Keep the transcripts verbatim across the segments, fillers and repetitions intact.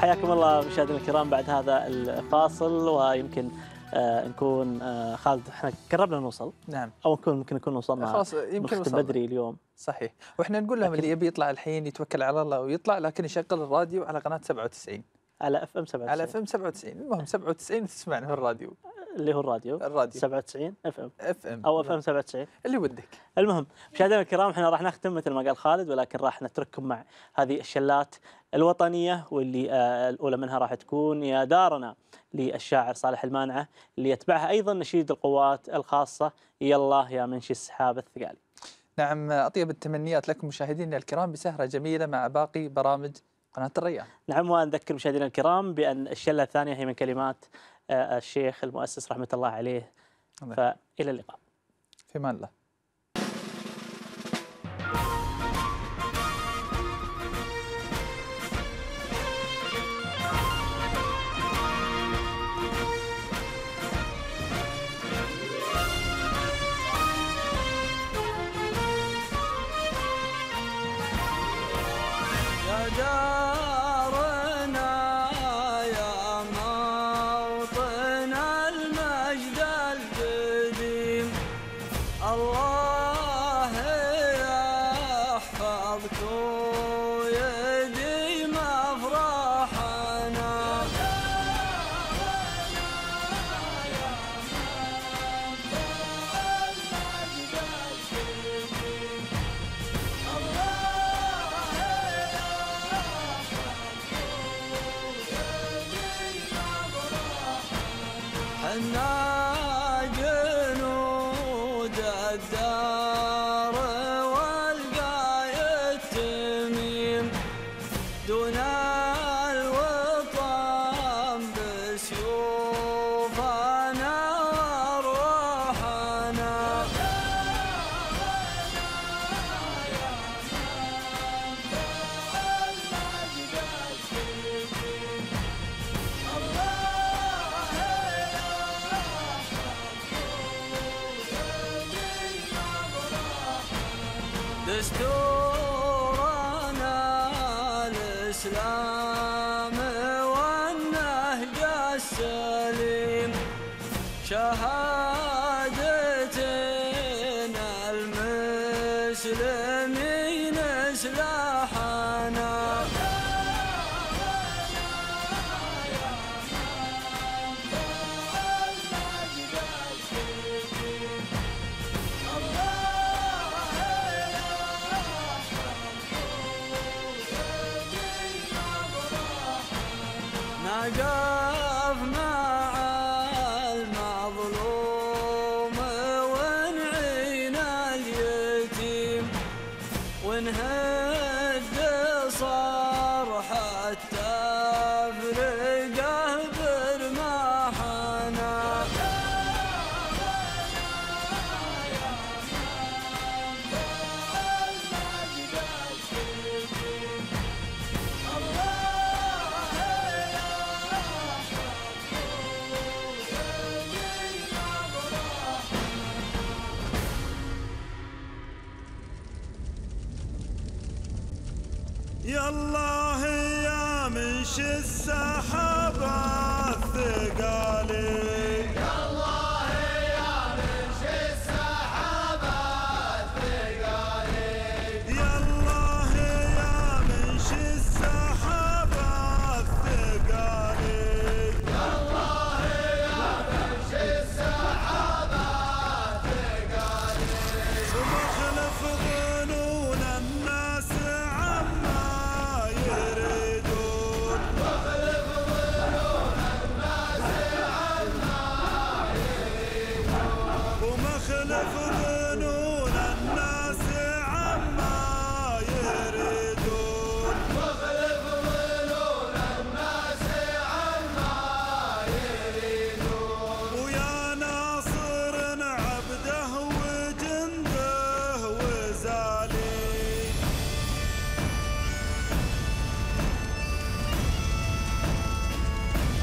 حياكم الله مشاهدينا الكرام بعد هذا الفاصل. ويمكن آه نكون آه خالد احنا قربنا نوصل. نعم. او نكون ممكن نكون وصلنا خلاص يمكن وصلنا بدري اليوم. صحيح. واحنا نقول لهم اللي يبي يطلع الحين يتوكل على الله ويطلع، لكن يشغل الراديو على قناه سبعة وتسعين على اف ام سبعة وتسعين على اف ام سبعة وتسعين. المهم سبعة وتسعين تسمعنا في الراديو اللي هو الراديو الراديو سبعة وتسعين اف ام اف ام او اف ام سبعة وتسعين اللي ودك. المهم مشاهدينا الكرام احنا راح نختم مثل ما قال خالد، ولكن راح نترككم مع هذه الشلات الوطنيه، واللي آه الاولى منها راح تكون يا دارنا للشاعر صالح المانعه، اللي يتبعها ايضا نشيد القوات الخاصه يلا يا منشي السحاب الثقالي. نعم، اطيب التمنيات لكم مشاهدينا الكرام بسهره جميلة مع باقي برامج قناه الريان. نعم، ونذكر مشاهدينا الكرام بان الشله الثانيه هي من كلمات آه الشيخ المؤسس رحمه الله عليه. فالى اللقاء في امان الله. يالله يا منشي السحاب الثقالي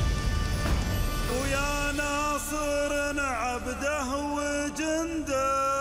عبده وجنده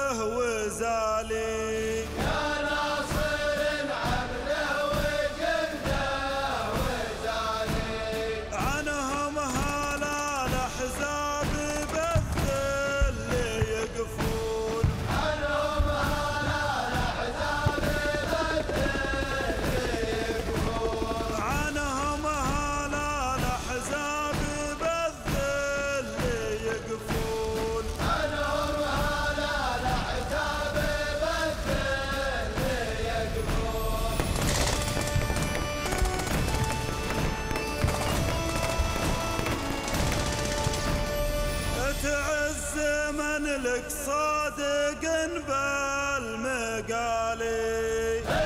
صادق بالمقالي.